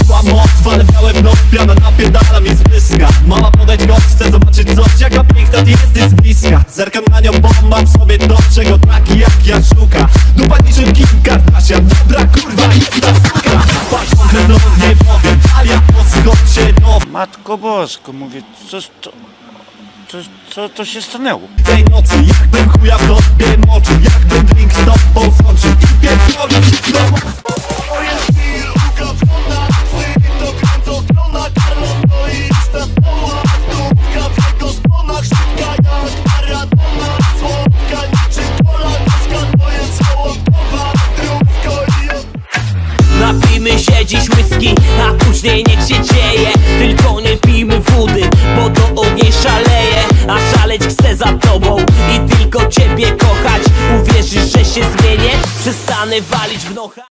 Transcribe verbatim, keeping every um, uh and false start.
Przyszła moc, walę białe w noc, piana napierdala mi z pyska. Mama podejdź go, chcę zobaczyć coś, jaka piękna ty jesteś z bliska. Zerkam na nią, bo mam w sobie to, czego taki jak ja szuka. Dupa niczym Kim Kardashian, dobra kurwa jest ta suka. Patrz konkretną nie powiem, Alia podskocz się do... Matko Bosko, mówię, co to... Co, co to się stanęło? Tej nocy, jakbym chuja w tobie moczył, jakbym drink z tobą skończył i pierdolił się w domu. Napijmy się dziś whisky, a później niech się dzieje. Tylko nie pijmy wody, bo to od niej szaleje. A szaleć chcę za tobą i tylko ciebie kochać. Uwierzysz, że się zmienię? Przestanę walić w nocha.